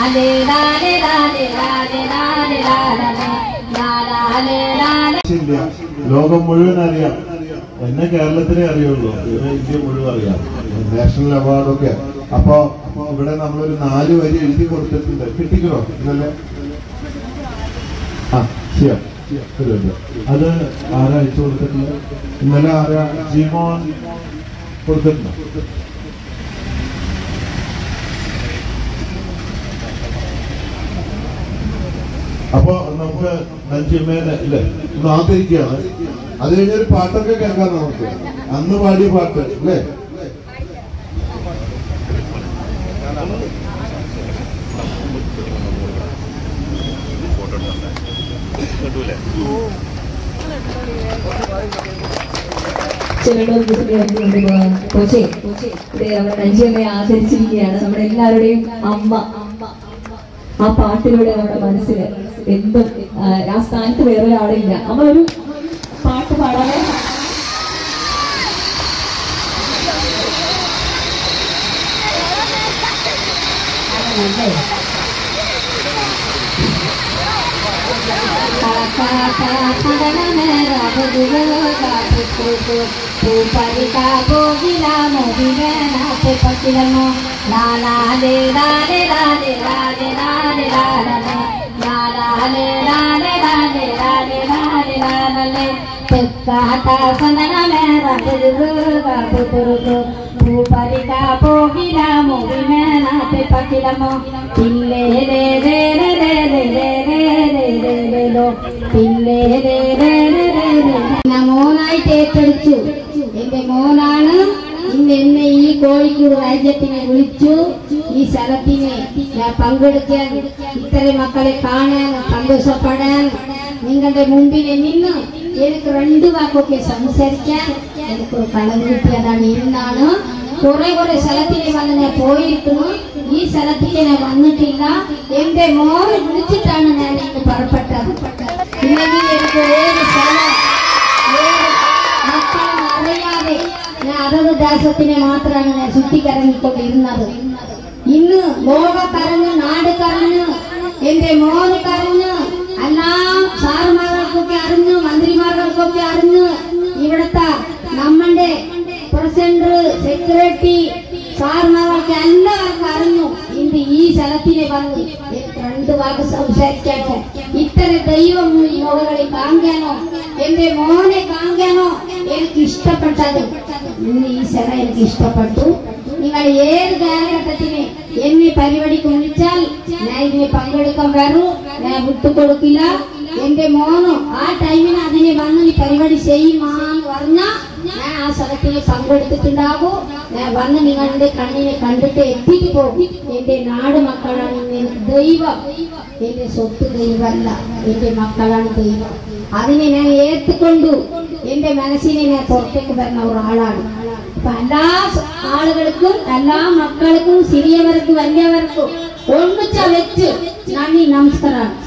ലോകം മുഴുവൻ അറിയാം, എന്നെ കേരളത്തിനെ അറിയുള്ളൂ, ഇന്ത്യ മുഴുവൻ അറിയാം, നാഷണൽ അവാർഡൊക്കെ. അപ്പൊ ഇവിടെ നമ്മളൊരു 4 വരി എഴുതി കൊടുത്തിട്ടുണ്ട്. കിട്ടിക്കണോ ഇന്നലെ? അത് ആരാ അയച്ചു കൊടുത്തിട്ടുണ്ട്? ഇന്നലെ ആരാ? ജിമോൻ കൊടുത്തിട്ടുണ്ടോ? അപ്പൊ നമുക്ക് നഞ്ചിമ്മേനെ അല്ലേ ഒന്ന് ആദരിക്കുകയാണ്. അത് കഴിഞ്ഞൊരു പാട്ടൊക്കെ കേൾക്കാം നമുക്ക്, അന്ന് പാടിയ പാട്ട് അല്ലേ? നഞ്ചിയമ്മയെ ആദരിച്ചിരിക്കുകയാണ്. നമ്മുടെ എല്ലാവരുടെയും അമ്മ. ആ പാട്ടിലൂടെ നമ്മുടെ മനസ്സിൽ എന്തും ആ സ്ഥാനത്ത് വേറൊരാളില്ല. അമ്മ ഒരു പാട്ട് പാടാതെ മോനായിട്ട് ഏറ്റെടുത്തു. എന്റെ മോനാണ് ഇന്ന് എന്നെ ഈ കോഴിക്കോട് രാജ്യത്തിനെ വിളിച്ചു. ഈ സ്ഥലത്തിനെ ഞാൻ പങ്കെടുക്കാൻ, ഇത്തരം മക്കളെ കാണാൻ, സന്തോഷപ്പെടാൻ നിങ്ങളുടെ മുമ്പിൽ നിന്ന് എനിക്ക് 2 വാക്കൊക്കെ സംസാരിക്കാൻ എനിക്കൊരു കളവ് കിട്ടിയതാണ്. ഇന്നാണ് കുറെ സ്ഥലത്തിനെ വന്ന് ഞാൻ പോയിരിക്കുന്നു. ഈ സ്ഥലത്തേക്ക് ഞാൻ വന്നിട്ടില്ല. എന്റെ മോനെ വിളിച്ചിട്ടാണ് ഞാൻ ഇന്ന് പുറപ്പെട്ടത്. ഇല്ലെങ്കിൽ എനിക്ക് ഏത് സ്ഥലം മക്കളെ അറിയാതെ ഞാൻ അതത് ദേശത്തിനെ മാത്രമാണ് ഞാൻ ചുറ്റിക്കറങ്ങിക്കൊണ്ടിരുന്നത്. ഇന്ന് ലോകം കറഞ്ഞ്, നാട് കറഞ്ഞ്, എന്റെ മോന് കറഞ്ഞ്, എല്ലാം സാറുമാർക്കൊക്കെ അറിഞ്ഞു, മന്ത്രിമാർക്കൊക്കെ അറിഞ്ഞു, ഇവിടുത്തെ നമ്മന്റെ പ്രസിഡന്റ്, സെക്രട്ടറി, സാറുമാർക്ക് എല്ലാവർക്കും അറിഞ്ഞു. ഇന്ന് ഈ സ്ഥലത്തിനെ വന്ന് 2 വാക്ക് സംസാരിക്കാനോ, ഇത്തരം ദൈവം മുഖങ്ങളെ കാണിക്കാനോ, എന്റെ മോനെ കാണിക്കാനോ എനിക്ക് ഇഷ്ടപ്പെട്ടത്. ഇന്ന് ഈ സ്ഥലം എനിക്ക് ഇഷ്ടപ്പെട്ടു. നിങ്ങൾ ഏത് കാലഘട്ടത്തിന് എന്നെ പരിപാടിക്ക് വിളിച്ചാൽ ഞാൻ ഇതിനെ പങ്കെടുക്കാൻ വരും. ഞാൻ വിട്ടുകൊടുക്കില്ല. എന്റെ മോനോ ആ ടൈമിന് അതിനെ വന്ന് ഈ പരിപാടി ചെയ്യുമാന്ന് പറഞ്ഞാൽ ഞാൻ ആ സ്ഥലത്തിന് പങ്കെടുത്തിട്ടുണ്ടാകും. ഞാൻ വന്ന് നിങ്ങളുടെ കണ്ണിനെ കണ്ടിട്ട് എത്തിയിട്ട് പോകും. എന്റെ നാട് മക്കളാണ് എനിക്ക് ദൈവം. എന്റെ സ്വത്ത് ദൈവമല്ല, എന്റെ മക്കളാണ് ദൈവം. അതിനെ ഞാൻ ഏറ്റുകൊണ്ടു എന്റെ മനസ്സിനെ ഞാൻ പുറത്തേക്ക് വരുന്ന ഒരാളാണ്. അപ്പൊ എല്ലാ ആളുകൾക്കും, എല്ലാ മക്കൾക്കും, സിറിയവർക്കും വലിയവർക്കും ഒന്നിച്ച വെച്ച് നന്ദി, നമസ്കാരം.